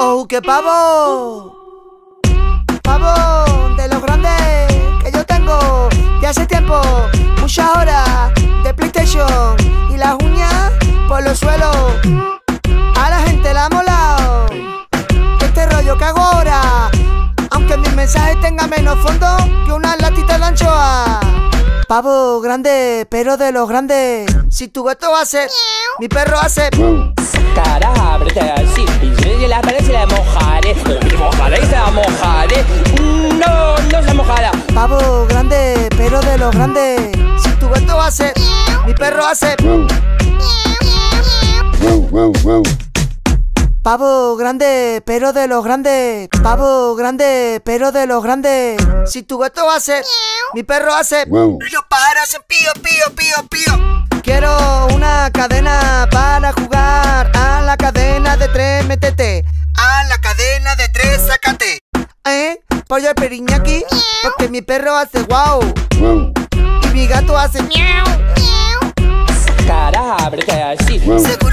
¡Oh, qué pavo! Pavo de los grandes que yo tengo de hace tiempo, muchas horas de PlayStation y las uñas por los suelos. A la gente la ha molado este rollo que hago ahora, aunque mis mensajes tengan menos fondo que una latita de anchoa. Pavo grande, pero de los grandes. Si tu gato hace, mi perro hace. Cara, ábrete así. Y la pared se la mojaré. Mojaré y se la mojaré. No, no se mojará. Pavo grande, pero de los grandes. Si tu gato hace, mi perro hace. Pavo grande, pero de los grandes. Pavo grande, pero de los grandes. Si tu gato hace, mi perro hace. Los pájaros hacen pío, pío, pío, pío. Quiero una cadena para jugar. A la cadena de 3 métete. A la cadena de 3 sácate. Pollo al periñaki, porque mi perro hace guau. Y mi gato hace miau. Cara, ábrete así. Seguro